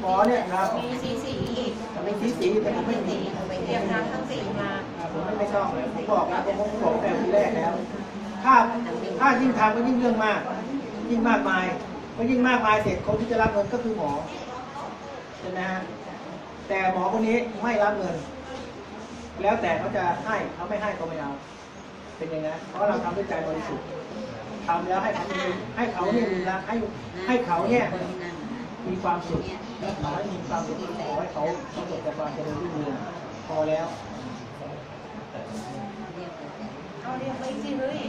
หมอเนี่ยครับมีสีอีกมีสีแต่ผมไม่มีเตรียมน้ำทั้งสีมาผมไม่ต้องเลยผมบอกนะผมบอกแต่ทีแรกแล้วถ้ายิ่งทำก็ยิ่งเรื่องมากยิ่งมากมายก็ยิ่งมากมายเสร็จคนที่จะรับเงินก็คือหมอใช่ไหมฮะแต่หมอคนนี้ไม่รับเงินแล้วแต่เขาจะให้เขาไม่ให้ก็ไม่เอาเป็นอย่างนั้นเพราะเราทำด้วยใจบริสุทธิ์ทำแล้วให้เขาเนี่ยมีรักให้เขาเนี่ยมีความสุขขอให้มีความสุขขอให้เขาประสบแต่ความเจริญรุ่งเรืองพอแล้วเอาเรียกไปสิเฮ้ย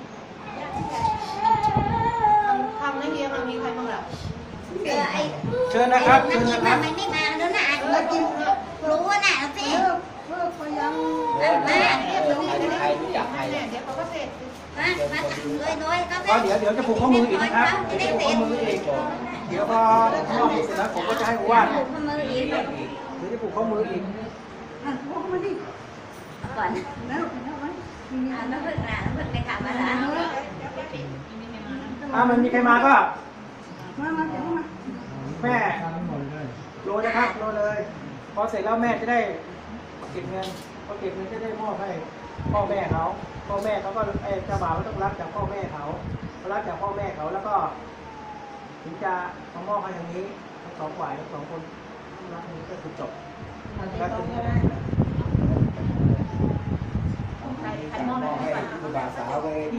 ทำไม่เรียกมันมีใครบ้างล่ะเชิญนะครับเชิญนะครับไม่มาแล้วนะเรากินรู้ว่าน่ะสิมาใครรู้จักใครเดี๋ยวเขาก็เสร็จมาด้วยก็เดี๋ยวจะผูกข้อมืออีกนะครับจะผูกข้อมืออีกเดี๋ยวพอข้อมือเสร็จแล้วผมก็จะให้วาดผูกข้อมืออีกเดี๋ยวจะผูกข้อมืออีกผูกข้อมือดิก่อนแล้วน้ำพึ่งไปขับมาแล้วมันมีใครมาก็แม่โรยนะครับโรยเลยพอเสร็จแล้วแม่จะได้เก็บเงินพอเก็บเงินจะได้มอบให้พ่อแม่เขาพ่อแม่เขาก็เจ้าบ่าวต้องรับจากพ่อแม่เขารับจากพ่อแม่เขาแล้วก็ถึงจะมามอบให้อย่างนี้ทั้งสองฝ่ายทั้งสองคนรับนี้ก็คือจบก็คือใครมอบให้บ่าวสาวไป